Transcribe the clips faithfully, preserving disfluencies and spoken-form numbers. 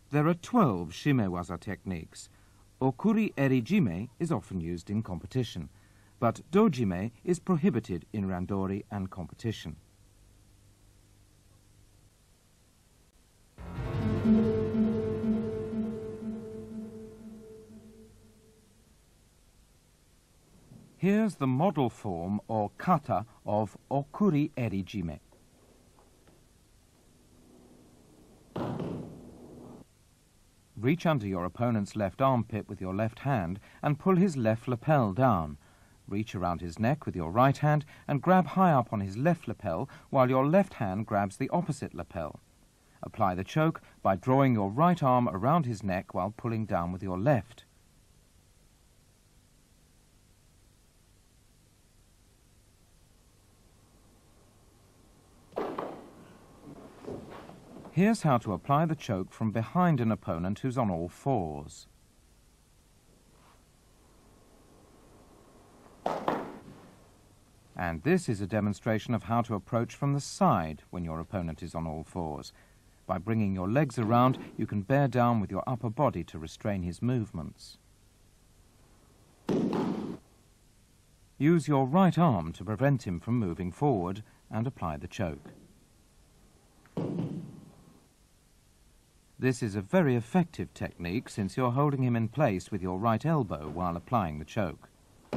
There are twelve shimewaza techniques. Okuri erijime is often used in competition, but dojime is prohibited in randori and competition. Here's the model form or kata of okuri erijime. Reach under your opponent's left armpit with your left hand and pull his left lapel down. Reach around his neck with your right hand and grab high up on his left lapel while your left hand grabs the opposite lapel. Apply the choke by drawing your right arm around his neck while pulling down with your left. Here's how to apply the choke from behind an opponent who's on all fours. And this is a demonstration of how to approach from the side when your opponent is on all fours. By bringing your legs around, you can bear down with your upper body to restrain his movements. Use your right arm to prevent him from moving forward and apply the choke. This is a very effective technique since you're holding him in place with your right elbow while applying the choke.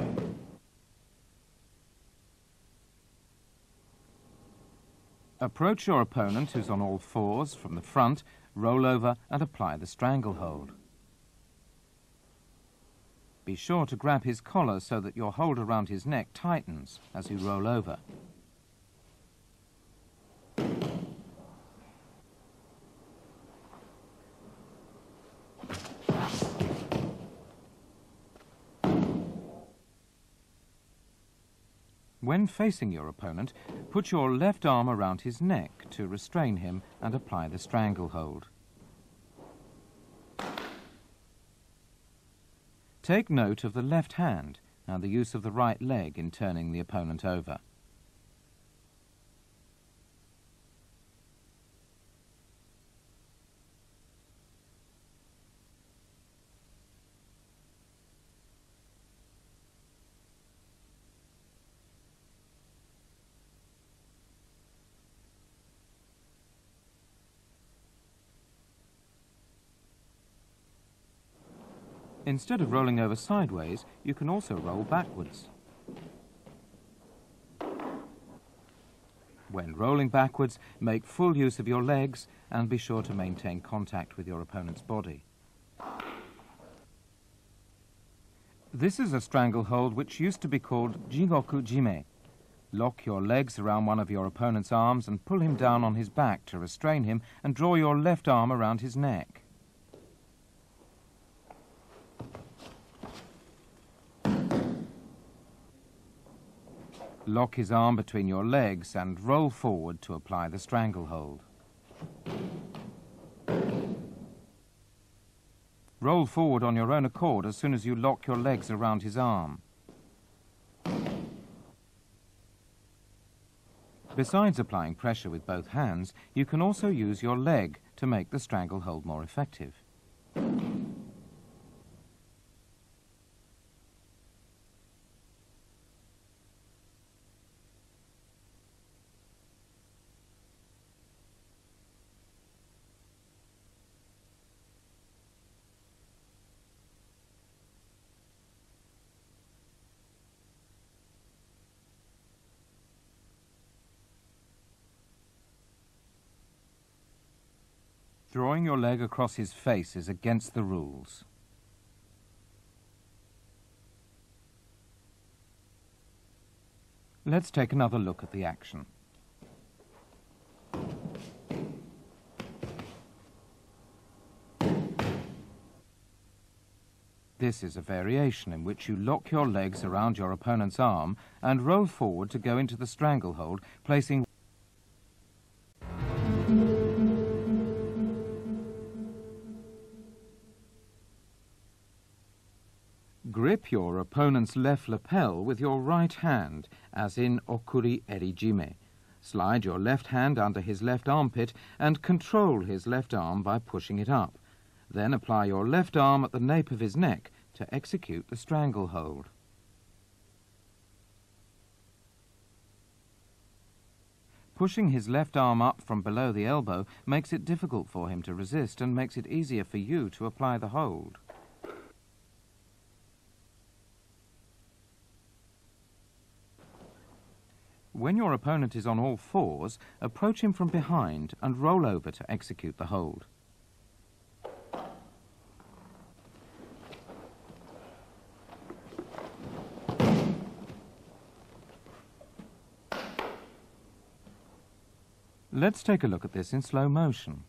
Approach your opponent who's on all fours from the front, roll over and apply the stranglehold. Be sure to grab his collar so that your hold around his neck tightens as you roll over. When facing your opponent, put your left arm around his neck to restrain him and apply the stranglehold. Take note of the left hand and the use of the right leg in turning the opponent over. Instead of rolling over sideways, you can also roll backwards. When rolling backwards, make full use of your legs and be sure to maintain contact with your opponent's body. This is a stranglehold which used to be called jigoku jime. Lock your legs around one of your opponent's arms and pull him down on his back to restrain him and draw your left arm around his neck. Lock his arm between your legs and roll forward to apply the stranglehold. Roll forward on your own accord as soon as you lock your legs around his arm. Besides applying pressure with both hands, you can also use your leg to make the stranglehold more effective. Drawing your leg across his face is against the rules. Let's take another look at the action. This is a variation in which you lock your legs around your opponent's arm and roll forward to go into the stranglehold, placing Grip your opponent's left lapel with your right hand, as in okuri erijime. Slide your left hand under his left armpit and control his left arm by pushing it up. Then apply your left arm at the nape of his neck to execute the stranglehold. Pushing his left arm up from below the elbow makes it difficult for him to resist and makes it easier for you to apply the hold. When your opponent is on all fours, approach him from behind and roll over to execute the hold. Let's take a look at this in slow motion.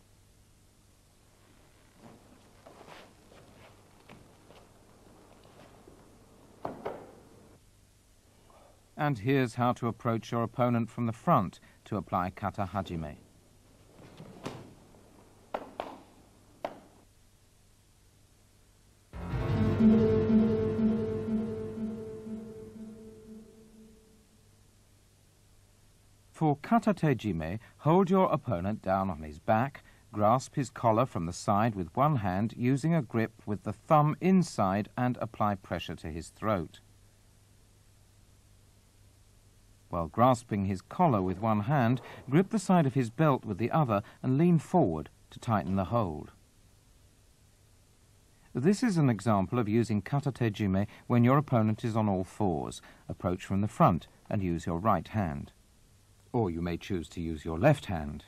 And here's how to approach your opponent from the front to apply kata hajime. For kata tejime, hold your opponent down on his back, grasp his collar from the side with one hand using a grip with the thumb inside and apply pressure to his throat. While grasping his collar with one hand, grip the side of his belt with the other and lean forward to tighten the hold. This is an example of using kata tejime when your opponent is on all fours. Approach from the front and use your right hand. Or you may choose to use your left hand.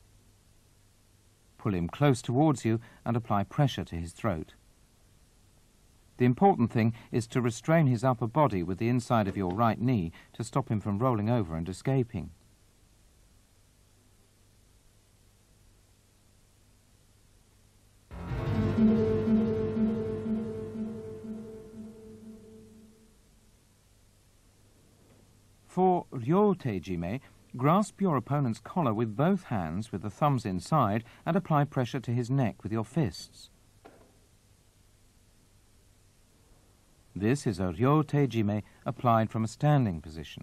Pull him close towards you and apply pressure to his throat. The important thing is to restrain his upper body with the inside of your right knee to stop him from rolling over and escaping. For ryo tejime, grasp your opponent's collar with both hands with the thumbs inside and apply pressure to his neck with your fists. This is a ryo tejime applied from a standing position.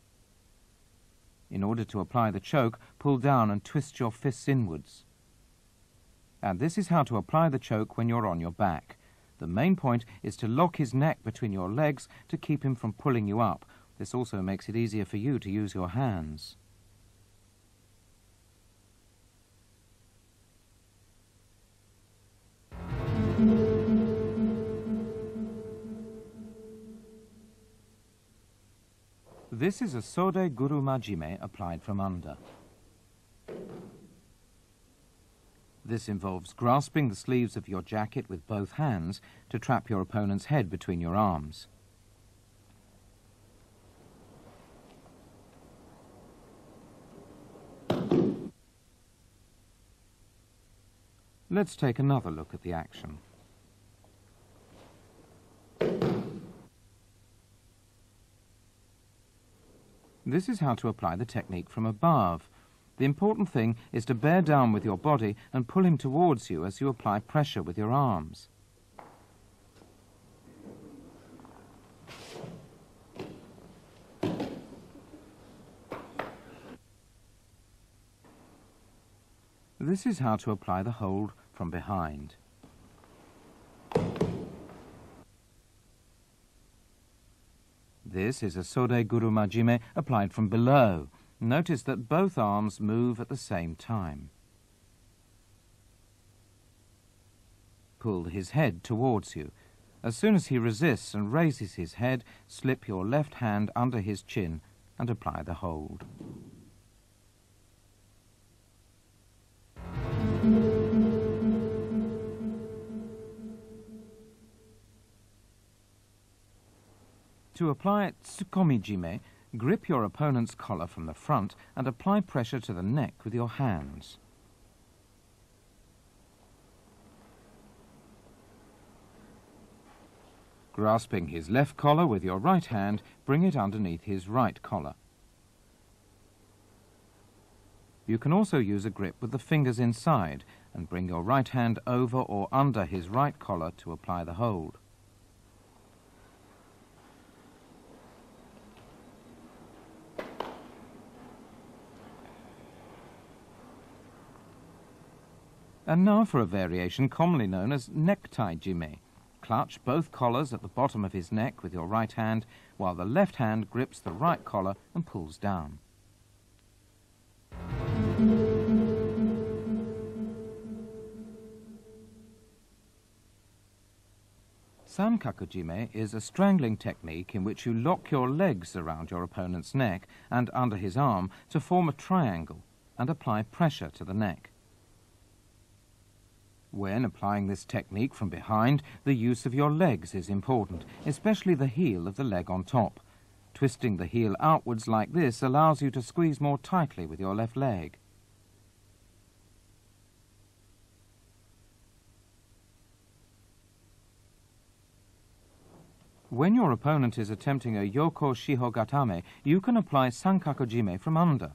In order to apply the choke, pull down and twist your fists inwards. And this is how to apply the choke when you're on your back. The main point is to lock his neck between your legs to keep him from pulling you up. This also makes it easier for you to use your hands. This is a sode guru majime applied from under. This involves grasping the sleeves of your jacket with both hands to trap your opponent's head between your arms. Let's take another look at the action. This is how to apply the technique from above. The important thing is to bear down with your body and pull him towards you as you apply pressure with your arms. This is how to apply the hold from behind. This is a sode guru majime applied from below. Notice that both arms move at the same time. Pull his head towards you. As soon as he resists and raises his head, slip your left hand under his chin and apply the hold. To apply tsukomijime, grip your opponent's collar from the front and apply pressure to the neck with your hands. Grasping his left collar with your right hand, bring it underneath his right collar. You can also use a grip with the fingers inside and bring your right hand over or under his right collar to apply the hold. And now for a variation commonly known as necktie jime. Clutch both collars at the bottom of his neck with your right hand, while the left hand grips the right collar and pulls down. Sankaku jime is a strangling technique in which you lock your legs around your opponent's neck and under his arm to form a triangle and apply pressure to the neck. When applying this technique from behind, the use of your legs is important, especially the heel of the leg on top. Twisting the heel outwards like this allows you to squeeze more tightly with your left leg. When your opponent is attempting a Yoko Shiho Gatame, you can apply Sankaku jime from under.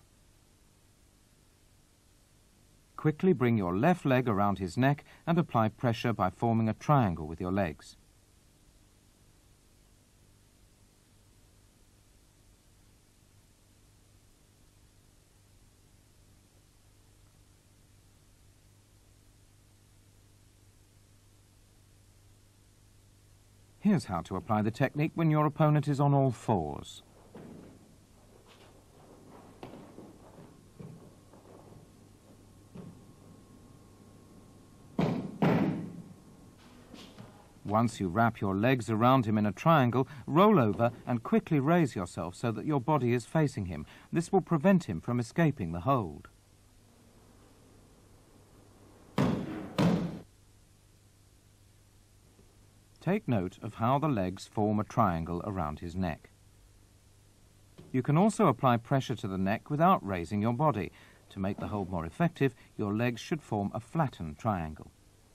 Quickly bring your left leg around his neck and apply pressure by forming a triangle with your legs. Here's how to apply the technique when your opponent is on all fours. Once you wrap your legs around him in a triangle, roll over and quickly raise yourself so that your body is facing him. This will prevent him from escaping the hold. Take note of how the legs form a triangle around his neck. You can also apply pressure to the neck without raising your body. To make the hold more effective, your legs should form a flattened triangle.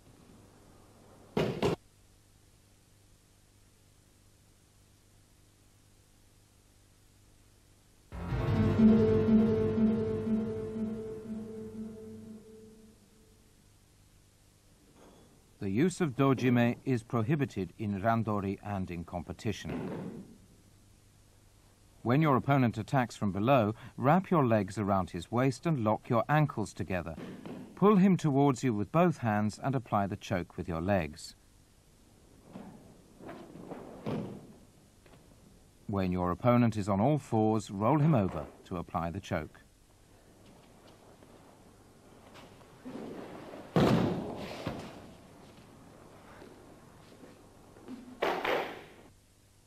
The use of dojime is prohibited in randori and in competition. When your opponent attacks from below, wrap your legs around his waist and lock your ankles together. Pull him towards you with both hands and apply the choke with your legs. When your opponent is on all fours, roll him over to apply the choke.